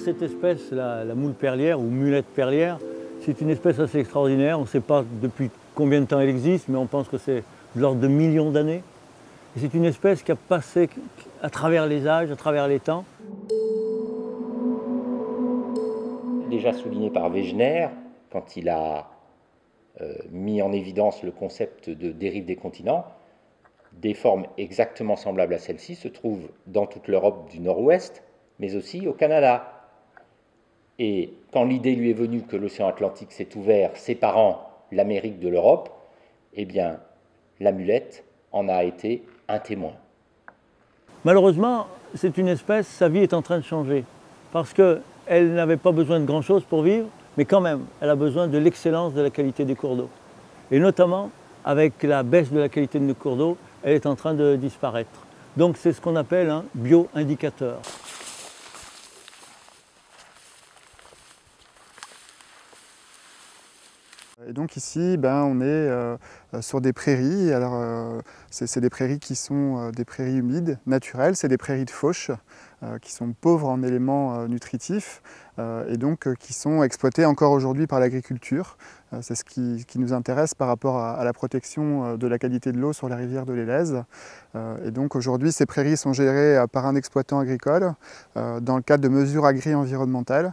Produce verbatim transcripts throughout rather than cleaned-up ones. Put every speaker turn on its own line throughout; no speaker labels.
cette espèce, la, la moule perlière ou mulette perlière, c'est une espèce assez extraordinaire. On ne sait pas depuis combien de temps elle existe, mais on pense que c'est de l'ordre de millions d'années. Et c'est une espèce qui a passé à travers les âges, à travers les temps.
Déjà souligné par Wegener, quand il a euh, mis en évidence le concept de dérive des continents, des formes exactement semblables à celle-ci se trouvent dans toute l'Europe du Nord-Ouest, mais aussi au Canada. Et quand l'idée lui est venue que l'océan Atlantique s'est ouvert, séparant l'Amérique de l'Europe, eh bien, la mulette en a été un témoin.
Malheureusement, c'est une espèce, sa vie est en train de changer, parce qu'elle n'avait pas besoin de grand-chose pour vivre, mais quand même, elle a besoin de l'excellence de la qualité des cours d'eau. Et notamment, avec la baisse de la qualité de nos cours d'eau, elle est en train de disparaître. Donc c'est ce qu'on appelle un bio-indicateur.
Et donc ici, ben, on est euh, sur des prairies. Alors, euh, c'est des prairies qui sont euh, des prairies humides, naturelles. C'est des prairies de fauche euh, qui sont pauvres en éléments euh, nutritifs euh, et donc euh, qui sont exploitées encore aujourd'hui par l'agriculture. Euh, c'est ce qui, qui nous intéresse par rapport à, à la protection euh, de la qualité de l'eau sur la rivière de l'Élèze. Euh, et donc aujourd'hui, ces prairies sont gérées euh, par un exploitant agricole euh, dans le cadre de mesures agri-environnementales.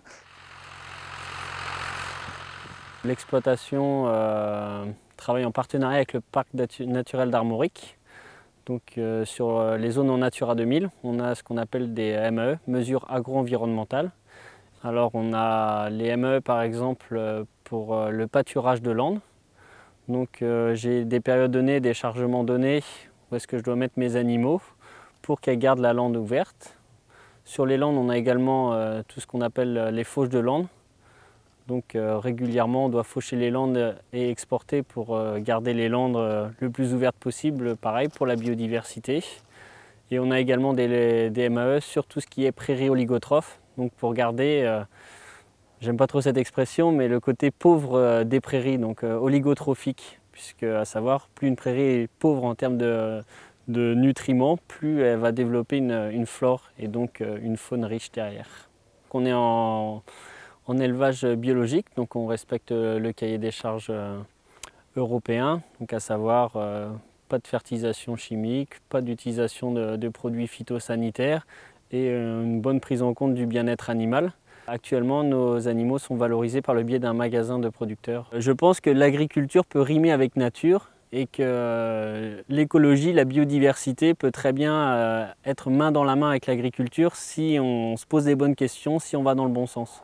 L'exploitation euh, travaille en partenariat avec le parc naturel d'Armorique. Donc euh, sur les zones en Natura deux mille, on a ce qu'on appelle des M A E, mesures agro-environnementales. Alors on a les M A E par exemple pour le pâturage de landes. Donc euh, j'ai des périodes données, des chargements donnés, où est-ce que je dois mettre mes animaux pour qu'elles gardent la lande ouverte. Sur les landes, on a également euh, tout ce qu'on appelle les fauches de landes. Donc euh, régulièrement, on doit faucher les landes et exporter pour euh, garder les landes euh, le plus ouvertes possible, pareil pour la biodiversité. Et on a également des, des M A E sur tout ce qui est prairies oligotrophes, donc pour garder, euh, j'aime pas trop cette expression, mais le côté pauvre euh, des prairies, donc euh, oligotrophique, puisque à savoir, plus une prairie est pauvre en termes de, de nutriments, plus elle va développer une, une flore et donc euh, une faune riche derrière. Donc on est en En élevage biologique, donc on respecte le cahier des charges européen, donc à savoir euh, pas de fertilisation chimique, pas d'utilisation de, de produits phytosanitaires et euh, une bonne prise en compte du bien-être animal. Actuellement, nos animaux sont valorisés par le biais d'un magasin de producteurs. Je pense que l'agriculture peut rimer avec nature et que euh, l'écologie, la biodiversité peut très bien euh, être main dans la main avec l'agriculture si on se pose des bonnes questions, si on va dans le bon sens.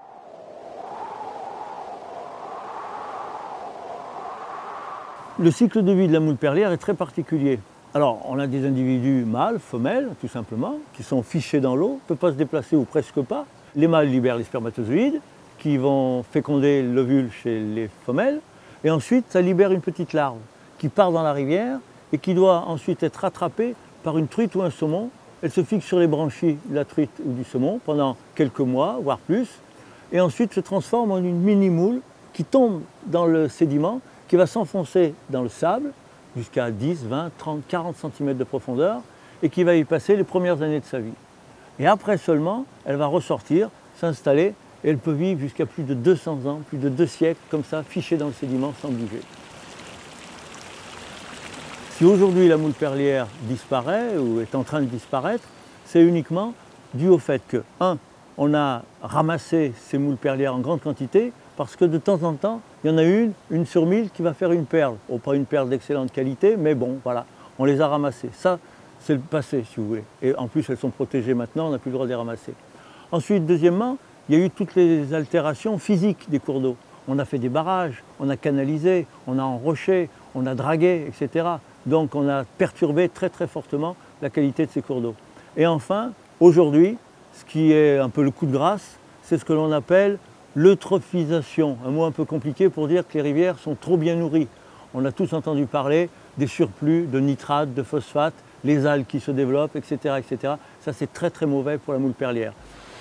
Le cycle de vie de la moule perlière est très particulier. Alors, on a des individus mâles, femelles, tout simplement, qui sont fichés dans l'eau, ne peuvent pas se déplacer ou presque pas. Les mâles libèrent les spermatozoïdes, qui vont féconder l'ovule chez les femelles, et ensuite, ça libère une petite larve qui part dans la rivière et qui doit ensuite être attrapée par une truite ou un saumon. Elle se fixe sur les branchies de la truite ou du saumon pendant quelques mois, voire plus, et ensuite se transforme en une mini-moule qui tombe dans le sédiment, qui va s'enfoncer dans le sable jusqu'à dix, vingt, trente, quarante centimètres de profondeur et qui va y passer les premières années de sa vie. Et après seulement, elle va ressortir, s'installer et elle peut vivre jusqu'à plus de deux cents ans, plus de deux siècles, comme ça, fichée dans le sédiment sans bouger. Si aujourd'hui la moule perlière disparaît ou est en train de disparaître, c'est uniquement dû au fait que, un, on a ramassé ces moules perlières en grande quantité, parce que de temps en temps, il y en a une, une sur mille qui va faire une perle. Oh, pas une perle d'excellente qualité, mais bon, voilà, on les a ramassées. Ça, c'est le passé, si vous voulez. Et en plus, elles sont protégées maintenant, on n'a plus le droit de les ramasser. Ensuite, deuxièmement, il y a eu toutes les altérations physiques des cours d'eau. On a fait des barrages, on a canalisé, on a enroché, on a dragué, et cetera. Donc, on a perturbé très très fortement la qualité de ces cours d'eau. Et enfin, aujourd'hui, ce qui est un peu le coup de grâce, c'est ce que l'on appelle l'eutrophisation, un mot un peu compliqué pour dire que les rivières sont trop bien nourries. On a tous entendu parler des surplus de nitrates, de phosphates, les algues qui se développent, et cetera et cetera. Ça, c'est très très mauvais pour la moule perlière.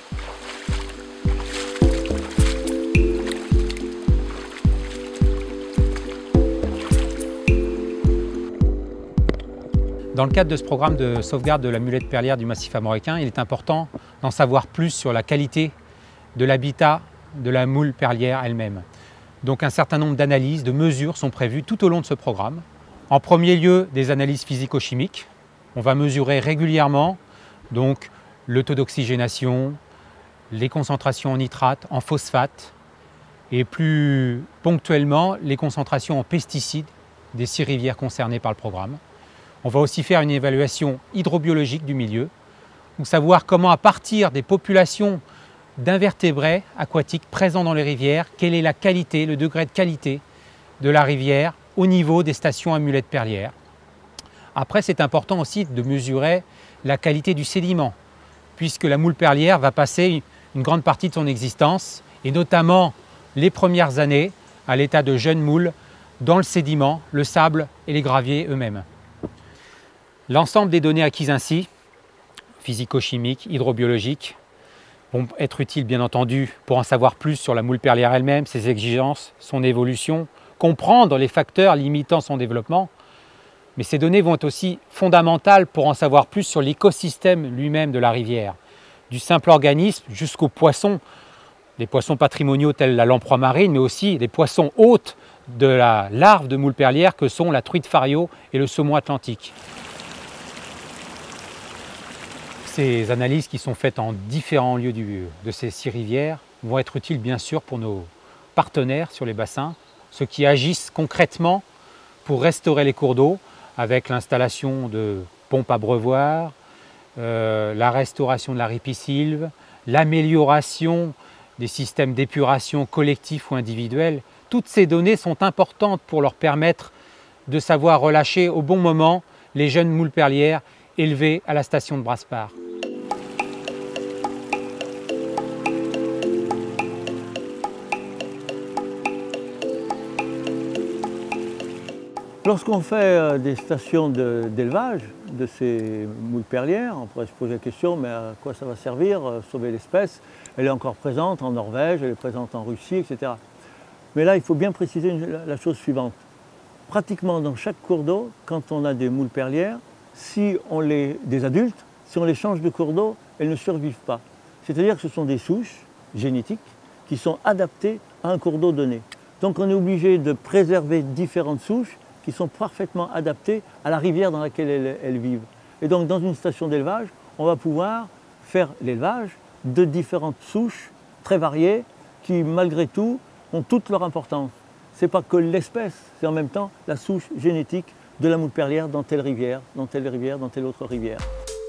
Dans le cadre de ce programme de sauvegarde de la mulette perlière du massif armoricain, il est important d'en savoir plus sur la qualité de l'habitat de la moule perlière elle-même. Donc un certain nombre d'analyses, de mesures sont prévues tout au long de ce programme. En premier lieu, des analyses physico-chimiques. On va mesurer régulièrement donc, le taux d'oxygénation, les concentrations en nitrate, en phosphate et plus ponctuellement les concentrations en pesticides des six rivières concernées par le programme. On va aussi faire une évaluation hydrobiologique du milieu, pour savoir comment à partir des populations d'invertébrés aquatiques présents dans les rivières, quelle est la qualité, le degré de qualité de la rivière au niveau des stations à mulettes perlières. Après, c'est important aussi de mesurer la qualité du sédiment, puisque la moule perlière va passer une grande partie de son existence, et notamment les premières années, à l'état de jeune moule, dans le sédiment, le sable et les graviers eux-mêmes. L'ensemble des données acquises ainsi, physico-chimiques, hydrobiologiques, vont être utiles bien entendu pour en savoir plus sur la moule perlière elle-même, ses exigences, son évolution, comprendre les facteurs limitant son développement. Mais ces données vont être aussi fondamentales pour en savoir plus sur l'écosystème lui-même de la rivière, du simple organisme jusqu'aux poissons, des poissons patrimoniaux tels la lamproie marine, mais aussi des poissons hôtes de la larve de moule perlière que sont la truite fario et le saumon atlantique. Ces analyses qui sont faites en différents lieux du, de ces six rivières vont être utiles bien sûr pour nos partenaires sur les bassins, ceux qui agissent concrètement pour restaurer les cours d'eau avec l'installation de pompes abreuvoirs, euh, la restauration de la ripisylve, l'amélioration des systèmes d'épuration collectifs ou individuels. Toutes ces données sont importantes pour leur permettre de savoir relâcher au bon moment les jeunes moules perlières élevées à la station de Brasparts.
Lorsqu'on fait des stations d'élevage de, de ces moules perlières, on pourrait se poser la question, mais à quoi ça va servir, sauver l'espèce? Elle est encore présente en Norvège, elle est présente en Russie, et cetera. Mais là, il faut bien préciser la chose suivante. Pratiquement dans chaque cours d'eau, quand on a des moules perlières, si on les, des adultes, si on les change de cours d'eau, elles ne survivent pas. C'est-à-dire que ce sont des souches génétiques qui sont adaptées à un cours d'eau donné. Donc on est obligé de préserver différentes souches qui sont parfaitement adaptées à la rivière dans laquelle elles, elles vivent. Et donc dans une station d'élevage, on va pouvoir faire l'élevage de différentes souches très variées qui, malgré tout, ont toute leur importance. Ce n'est pas que l'espèce, c'est en même temps la souche génétique de la moule perlière dans telle rivière, dans telle rivière, dans telle autre rivière.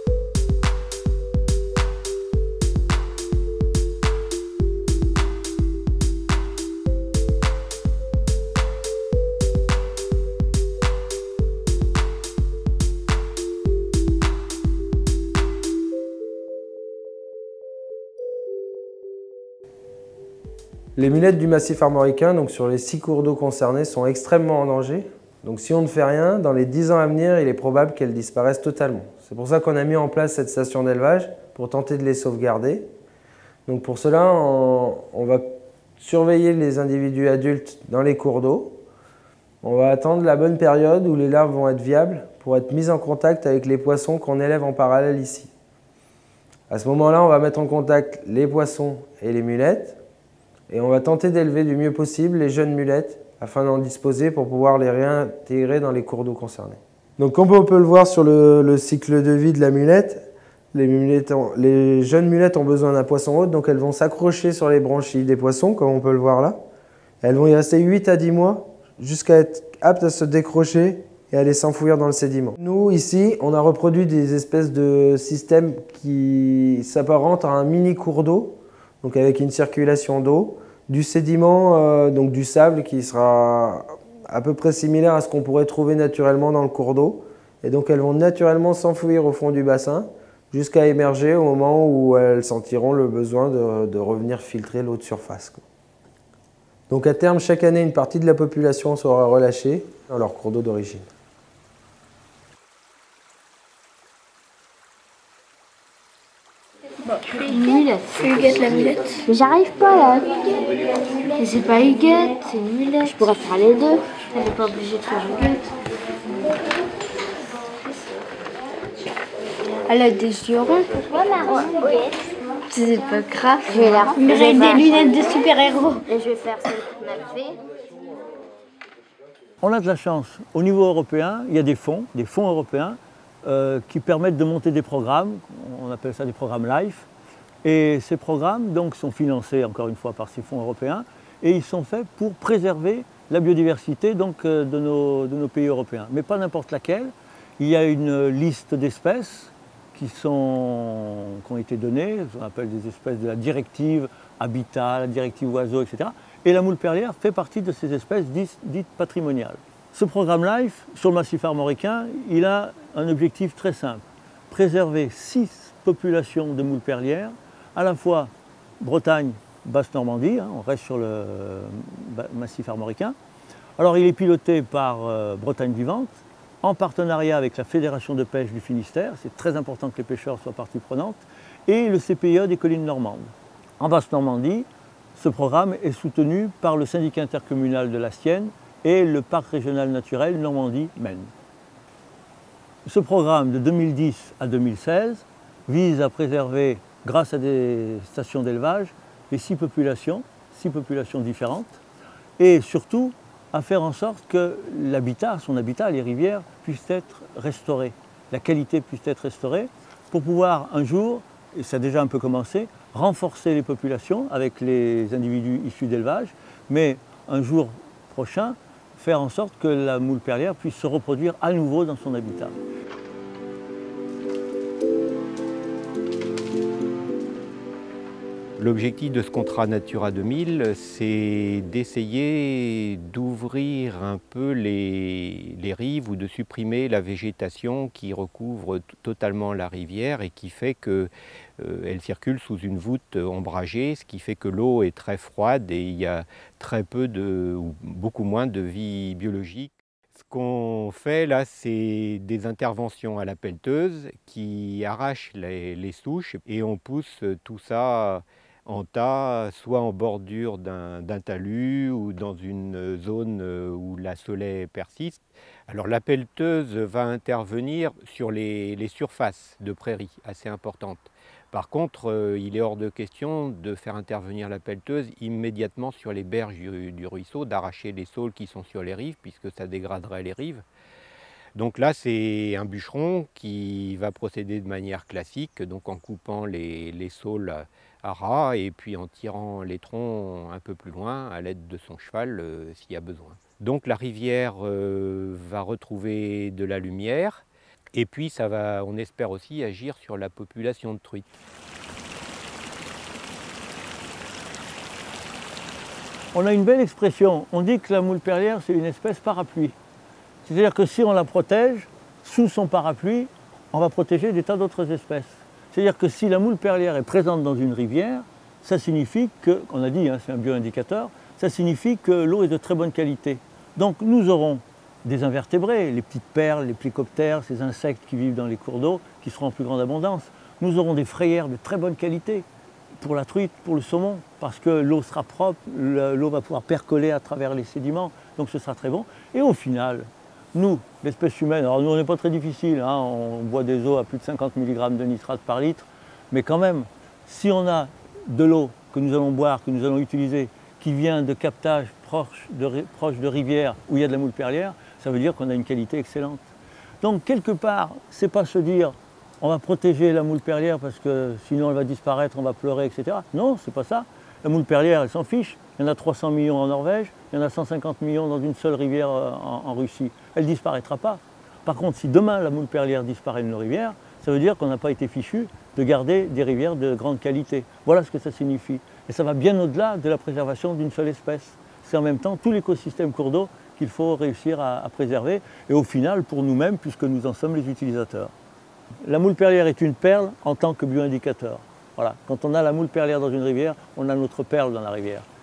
Les mulettes du massif armoricain, donc sur les six cours d'eau concernés, sont extrêmement en danger. Donc si on ne fait rien, dans les dix ans à venir, il est probable qu'elles disparaissent totalement. C'est pour ça qu'on a mis en place cette station d'élevage, pour tenter de les sauvegarder. Donc pour cela, on, on va surveiller les individus adultes dans les cours d'eau. On va attendre la bonne période où les larves vont être viables pour être mises en contact avec les poissons qu'on élève en parallèle ici. À ce moment-là, on va mettre en contact les poissons et les mulettes. Et on va tenter d'élever du mieux possible les jeunes mulettes afin d'en disposer pour pouvoir les réintégrer dans les cours d'eau concernés. Donc comme on peut le voir sur le, le cycle de vie de la mulette, les, mulettes ont, les jeunes mulettes ont besoin d'un poisson hôte, donc elles vont s'accrocher sur les branchies des poissons, comme on peut le voir là. Elles vont y rester huit à dix mois jusqu'à être aptes à se décrocher et à aller s'enfouir dans le sédiment. Nous, ici, on a reproduit des espèces de systèmes qui s'apparentent à un mini cours d'eau, donc avec une circulation d'eau, du sédiment, euh, donc du sable qui sera à peu près similaire à ce qu'on pourrait trouver naturellement dans le cours d'eau. Et donc elles vont naturellement s'enfouir au fond du bassin jusqu'à émerger au moment où elles sentiront le besoin de, de revenir filtrer l'eau de surface. Donc à terme, chaque année, une partie de la population sera relâchée dans leur cours d'eau d'origine.
Mulette. Huguette la mulette. Mais j'arrive pas là. Mais c'est pas Huguette, c'est une mulette. Je pourrais faire les deux. Elle n'est pas obligée de faire Huguette. Elle a des yeux ronds. Pourquoi marron? Oui. C'est pas grave. Je vais la
Mais j'ai des lunettes de super-héros.
Et je vais faire celle qu'on a fait.
On a de la chance. Au niveau européen, il y a des fonds, des fonds européens euh, qui permettent de monter des programmes. On appelle ça des programmes LIFE. Et ces programmes donc, sont financés encore une fois par ces fonds européens et ils sont faits pour préserver la biodiversité donc, euh, de, nos, de nos pays européens. Mais pas n'importe laquelle. Il y a une liste d'espèces qui, sont, qui ont été données, on appelle des espèces de la directive Habitat, la directive Oiseaux, et cetera. Et la moule perlière fait partie de ces espèces dites, dites patrimoniales. Ce programme LIFE, sur le massif armoricain, il a un objectif très simple. Préserver six populations de moules perlières, à la fois Bretagne, Basse-Normandie, hein, on reste sur le massif armoricain. Alors il est piloté par euh, Bretagne Vivante, en partenariat avec la Fédération de pêche du Finistère, c'est très important que les pêcheurs soient partie prenante, et le C P I E des collines normandes. En Basse-Normandie, ce programme est soutenu par le syndicat intercommunal de la Sienne et le parc régional naturel Normandie-Maine. Ce programme de deux mille dix à deux mille seize vise à préserver, grâce à des stations d'élevage, les six populations, six populations différentes, et surtout à faire en sorte que l'habitat, son habitat, les rivières, puissent être restaurées, la qualité puisse être restaurée, pour pouvoir un jour, et ça a déjà un peu commencé, renforcer les populations avec les individus issus d'élevage, mais un jour prochain, faire en sorte que la moule perlière puisse se reproduire à nouveau dans son habitat.
L'objectif de ce contrat Natura deux mille, c'est d'essayer d'ouvrir un peu les, les rives ou de supprimer la végétation qui recouvre totalement la rivière et qui fait qu'elle euh, circule sous une voûte ombragée, ce qui fait que l'eau est très froide et il y a très peu de, ou beaucoup moins de vie biologique. Ce qu'on fait là, c'est des interventions à la pelleteuse qui arrachent les, les souches et on pousse tout ça en tas, soit en bordure d'un talus ou dans une zone où la saulaie persiste. Alors la pelleteuse va intervenir sur les, les surfaces de prairies assez importantes. Par contre, euh, il est hors de question de faire intervenir la pelleteuse immédiatement sur les berges du, du ruisseau, d'arracher les saules qui sont sur les rives, puisque ça dégraderait les rives. Donc là, c'est un bûcheron qui va procéder de manière classique, donc en coupant les, les saules à ras et puis en tirant les troncs un peu plus loin à l'aide de son cheval euh, s'il y a besoin. Donc la rivière euh, va retrouver de la lumière et puis ça va, on espère aussi agir sur la population de truites.
On a une belle expression, on dit que la moule perlière c'est une espèce parapluie. C'est-à-dire que si on la protège, sous son parapluie, on va protéger des tas d'autres espèces. C'est-à-dire que si la moule perlière est présente dans une rivière, ça signifie que, on a dit, hein, c'est un bioindicateur, ça signifie que l'eau est de très bonne qualité. Donc nous aurons des invertébrés, les petites perles, les plécoptères, ces insectes qui vivent dans les cours d'eau, qui seront en plus grande abondance. Nous aurons des frayères de très bonne qualité pour la truite, pour le saumon, parce que l'eau sera propre, l'eau va pouvoir percoler à travers les sédiments, donc ce sera très bon. Et au final, nous, l'espèce humaine, alors nous on n'est pas très difficile, hein, on boit des eaux à plus de cinquante milligrammes de nitrate par litre, mais quand même, si on a de l'eau que nous allons boire, que nous allons utiliser, qui vient de captage proche de, proche de rivières où il y a de la moule perlière, ça veut dire qu'on a une qualité excellente. Donc quelque part, c'est pas se dire on va protéger la moule perlière parce que sinon elle va disparaître, on va pleurer, et cetera. Non, c'est pas ça. La moule perlière, elle s'en fiche. Il y en a trois cents millions en Norvège, il y en a cent cinquante millions dans une seule rivière en, en Russie. Elle ne disparaîtra pas. Par contre, si demain la moule perlière disparaît de nos rivières, ça veut dire qu'on n'a pas été fichu de garder des rivières de grande qualité. Voilà ce que ça signifie. Et ça va bien au-delà de la préservation d'une seule espèce. C'est en même temps tout l'écosystème cours d'eau qu'il faut réussir à, à préserver. Et au final, pour nous-mêmes, puisque nous en sommes les utilisateurs. La moule perlière est une perle en tant que bioindicateur. Voilà. Quand on a la moule perlière dans une rivière, on a notre perle dans la rivière.